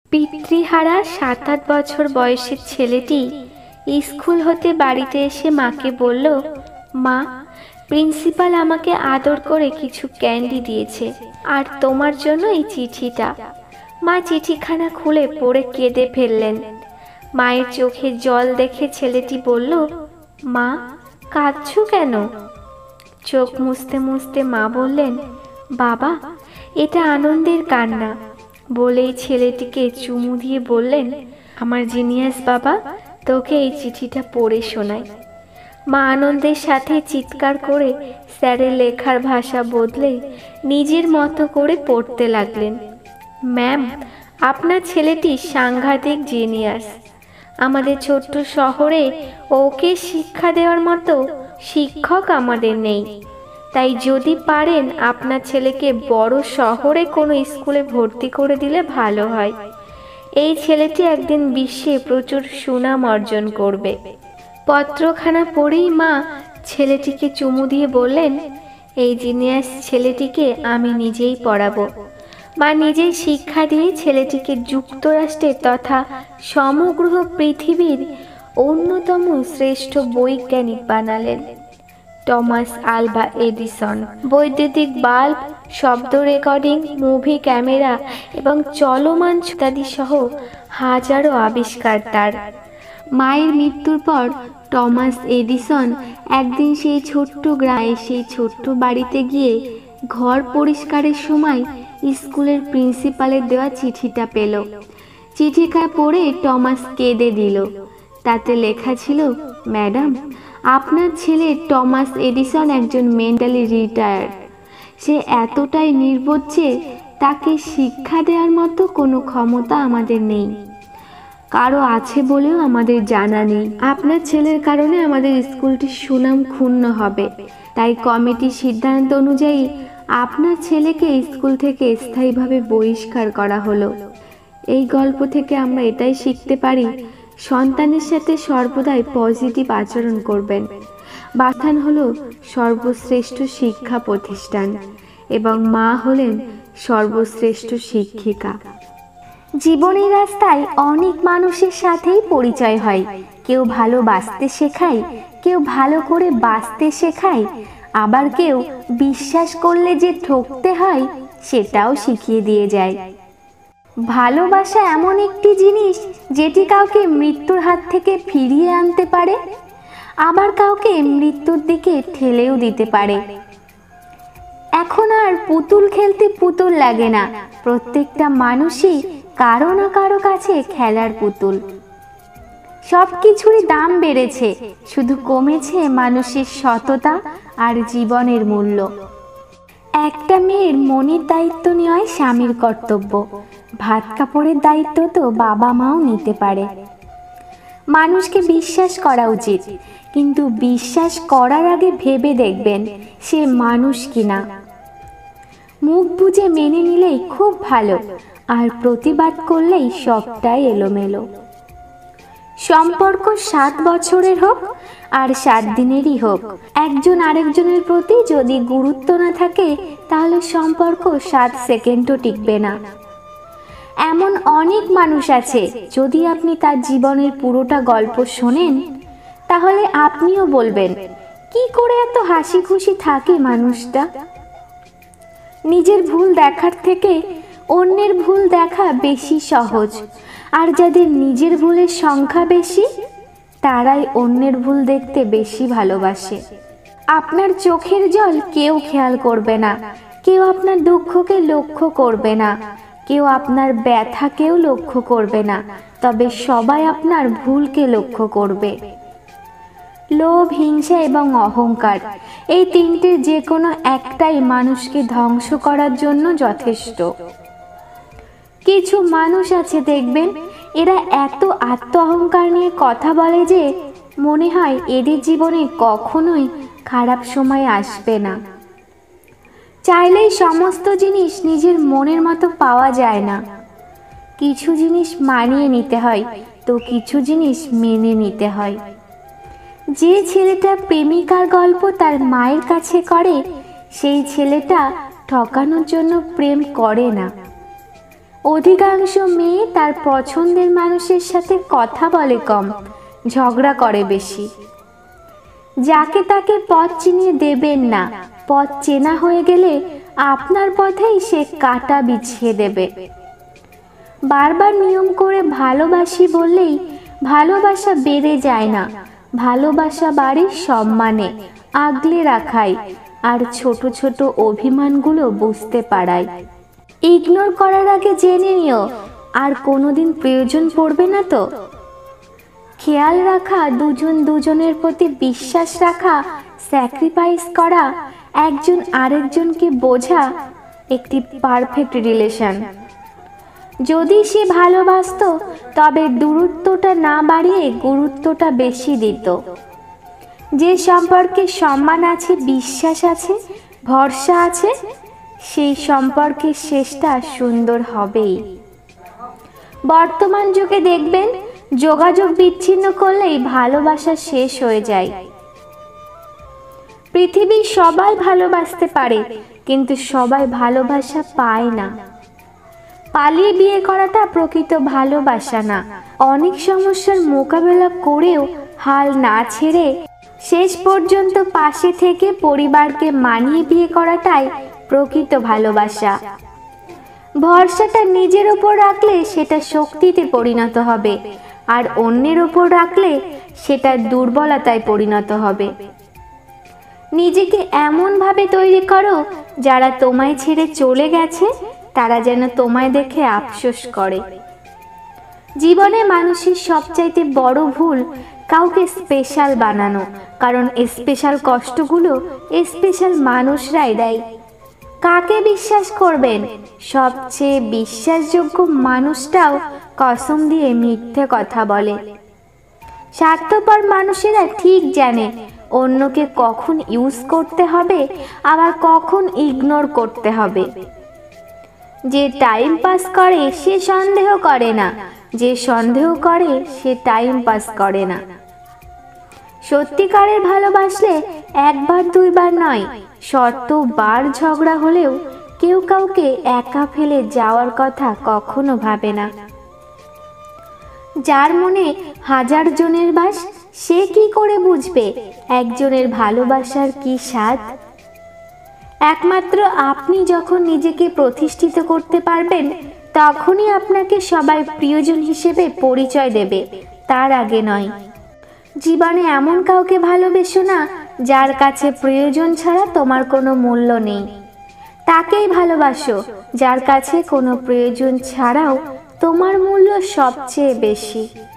পিতৃহারা 7-8 বছর বয়সের ছেলেটি স্কুল হতে বাড়িতে এসে মাকে বলল, মা, প্রিন্সিপাল আমাকে আদর করে কিছু ক্যান্ডি দিয়েছে, আর তোমার জন্য এই চিঠিটা। মা চিঠিখানা খুলে পড়ে কেঁদে ফেললেন। মায়ের চোখে জল দেখে ছেলেটি বলল, মা, কাঁদছো কেন? চোখ মুছতে মুছতে মা বললেন, বাবা, এটা আনন্দের কান্না। বলেই ছেলেটিকে চুমু দিয়ে বললেন, আমার জিনিয়াস বাবা, তোকে এই চিঠিটা পড়ে শোনাই। মা আনন্দের সাথে চিৎকার করে স্যারের লেখার ভাষা বদলে নিজের মতো করে পড়তে লাগলেন। ম্যাম, আপনার ছেলেটি সাংঘাতিক জিনিয়াস। আমাদের ছোট্ট শহরে ওকে শিক্ষা দেওয়ার মতো শিক্ষক আমাদের নেই। তাই যদি পারেন আপনার ছেলেকে বড় শহরে কোনো স্কুলে ভর্তি করে দিলে ভালো হয়। এই ছেলেটি একদিন বিশ্বে প্রচুর সুনাম অর্জন করবে। পত্রখানা পড়েই মা ছেলেটিকে চুমু দিয়ে বললেন, এই জিনিয়াস ছেলেটিকে আমি নিজেই পড়াবো। মা নিজেই শিক্ষা দিয়ে ছেলেটিকে যুক্তরাষ্ট্রে তথা সমগ্র পৃথিবীর অন্যতম শ্রেষ্ঠ বৈজ্ঞানিক বানালেন। টমাস আলভা এডিসন বৈদ্যুতিক বাল্ব, শব্দ রেকর্ডিং, মুভি ক্যামেরা এবং চলমান ইত্যাদি সহ হাজারো আবিষ্কার তার। মায়ের মৃত্যুর পর টমাস এডিসন একদিন সেই ছোট্ট গ্রামে সেই ছোট্ট বাড়িতে গিয়ে ঘর পরিষ্কারের সময় স্কুলের প্রিন্সিপালের দেওয়া চিঠিটা পেল। চিঠিটা পড়ে টমাস কেঁদে দিল। তাতে লেখা ছিল, ম্যাডাম, আপনার ছেলে টমাস এডিসন একজন মেন্টালি রিটায়ার্ড। সে এতটাই নির্বোধ যে তাকে শিক্ষা দেওয়ার মতো কোনো ক্ষমতা আমাদের নেই, কারো আছে বলেও আমাদের জানা নেই। আপনার ছেলের কারণে আমাদের স্কুলটির সুনাম ক্ষুণ্ণ হবে। তাই কমিটির সিদ্ধান্ত অনুযায়ী আপনার ছেলেকে স্কুল থেকে স্থায়ীভাবে বহিষ্কার করা হলো। এই গল্প থেকে আমরা এটাই শিখতে পারি, সন্তানের সাথে সর্বদাই পজিটিভ আচরণ করবেন। বাস্থান হলো সর্বশ্রেষ্ঠ শিক্ষা প্রতিষ্ঠান এবং মা হলেন সর্বশ্রেষ্ঠ শিক্ষিকা। জীবনের রাস্তায় অনেক মানুষের সাথেই পরিচয় হয়। কেউ ভালোবাসতে শেখায়, কেউ ভালো করে বাঁচতে শেখায়, আবার কেউ বিশ্বাস করলে যে ঠকতে হয় সেটাও শিখিয়ে দিয়ে যায়। ভালোবাসা এমন একটি জিনিস যেটি কাউকে মৃত্যুর হাত থেকে ফিরিয়ে আনতে পারে, আবার কাউকে মৃত্যুর দিকে ঠেলেও দিতে পারে। এখন আর পুতুল খেলতে পুতুল লাগে না, প্রত্যেকটা মানুষই কারো না কারো কাছে খেলার পুতুল। সব কিছুরই দাম বেড়েছে, শুধু কমেছে মানুষের সততা আর জীবনের মূল্য। একটা মেয়ের মনের দায়িত্ব নেওয়াই স্বামীর কর্তব্য। ভাত কাপড়ের দায়িত্ব তো বাবা মাও নিতে পারে। মানুষকে বিশ্বাস করা উচিত, কিন্তু বিশ্বাস করার আগে ভেবে দেখবেন সে মানুষ কিনা। মুখ বুজে মেনে নিলেই খুব ভালো, আর প্রতিবাদ করলেই সবটাই এলোমেলো। সম্পর্ক 7 বছরের হোক আর 7 দিনেরই হোক, একজন আরেকজনের প্রতি যদি গুরুত্ব না থাকে তাহলে সম্পর্ক 7 সেকেন্ডও টিকবে না। এমন অনেক মানুষ আছে, যদি আপনি তার জীবনের পুরোটা গল্প শোনেন তাহলে আপনিও বলবেন, কি করে এত হাসি খুশি থাকে মানুষটা। নিজের ভুল দেখার থেকে অন্যের ভুল দেখা বেশি সহজ, আর যাদের নিজের ভুলের সংখ্যা বেশি তারাই অন্যের ভুল দেখতে বেশি ভালোবাসে। আপনার চোখের জল কেউ খেয়াল করবে না, কেউ আপনার দুঃখকে লক্ষ্য করবে না, কেউ আপনার ব্যথাকেও লক্ষ্য করবে না, তবে সবাই আপনার ভুলকে লক্ষ্য করবে। লোভ, হিংসা এবং অহংকার, এই তিনটের যে কোনো একটাই মানুষকে ধ্বংস করার জন্য যথেষ্ট। কিছু মানুষ আছে দেখবেন, এরা এত আত্ম অহংকার নিয়ে কথা বলে যে মনে হয় এদের জীবনে কখনোই খারাপ সময় আসবে না। চাইলেই সমস্ত জিনিস নিজের মনের মতো পাওয়া যায় না। কিছু জিনিস মানিয়ে নিতে হয়, তো কিছু জিনিস মেনে নিতে হয়। যে ছেলেটা প্রেমিকার গল্প তার মায়ের কাছে করে, সেই ছেলেটা ঠকানোর জন্য প্রেম করে না। অধিকাংশ মেয়ে তার পছন্দের মানুষের সাথে কথা বলে কম, ঝগড়া করে বেশি। যাকে তাকে পথ চিনিয়ে দেবেন না, পথ চেনা হয়ে গেলে আপনার পথেই সে কাঁটা বিছিয়ে দেবে। বারবার নিয়ম করে ভালোবাসি বললেই ভালোবাসা বেড়ে যায় না, ভালোবাসা বাড়ে সম্মানে, আগলে রাখাই, আর ছোট ছোট অভিমানগুলো বুঝতে পারায়। ইগনোর করার আগে জেনে নিও আর কোনোদিন প্রয়োজন পড়বে না তো। খেয়াল রাখা, দুজন দুজনের প্রতি বিশ্বাস রাখা, স্যাক্রিফাইস করা, একজন আরেকজনকে বোঝা একটি পারফেক্ট রিলেশন। যদি সে ভালোবাসতো তবে দূরত্বটা না বাড়িয়ে গুরুত্বটা বেশি দিত। যে সম্পর্কে সম্মান আছে, বিশ্বাস আছে, ভরসা আছে, সেই সম্পর্কের শেষটা সুন্দর হবেই। বর্তমান যুগে দেখবেন যোগাযোগ বিচ্ছিন্ন করলেই ভালোবাসা শেষ হয়ে যায়। পৃথিবীর সবাই ভালোবাসতে পারে, কিন্তু সবাই ভালোবাসা পায় না। পালিয়ে বিয়ে করাটা প্রকৃত ভালোবাসা না। অনেক সমস্যার মোকাবেলা করেও হাল না ছেড়ে শেষ পর্যন্ত পাশে থেকে পরিবারকে মানিয়ে বিয়ে করাটাই প্রকৃত ভালোবাসা। ভরসাটা নিজের ওপর রাখলে সেটা শক্তিতে পরিণত হবে, আর অন্যের ওপর রাখলে সেটা দুর্বলতায় পরিণত হবে। নিজেকে এমনভাবে তৈরি করো যারা তোমায় ছেড়ে চলে গেছে তারা যেন তোমায় দেখে আফসোস করে। জীবনে মানুষের সবচাইতে বড় ভুল কাউকে স্পেশাল বানানো, কারণ স্পেশাল কষ্টগুলো স্পেশাল মানুষরাই দেয়। কাকে বিশ্বাস করবেন? সবচেয়ে বিশ্বাসযোগ্য মানুষটাও কসম দিয়ে মিথ্যে কথা বলে। স্বার্থপর মানুষেরা ঠিক জানে অন্যকে কখন ইউজ করতে হবে আবার কখন ইগনোর করতে হবে। যে টাইম পাস করে সে সন্দেহ করে না, যে সন্দেহ করে সে টাইম পাস করে না। সত্যিকারের ভালোবাসলে একবার দুইবার নয়, শতবার ঝগড়া হলেও কেউ কাউকে একা ফেলে যাওয়ার কথা কখনো ভাবে না। যার মনে হাজার জনের বাস, সে কি করে বুঝবে একজনের ভালোবাসার কি স্বাদ? একমাত্র আপনি যখন নিজেকে প্রতিষ্ঠিত করতে পারবেন তখনই আপনাকে সবাই প্রিয়জন হিসেবে পরিচয় দেবে, তার আগে নয়। জীবনে এমন কাউকে ভালোবেসো না যার কাছে প্রয়োজন ছাড়া তোমার কোনো মূল্য নেই। তাকেই ভালোবাসো যার কাছে কোনো প্রয়োজন ছাড়াও তোমার মূল্য সবচেয়ে বেশি।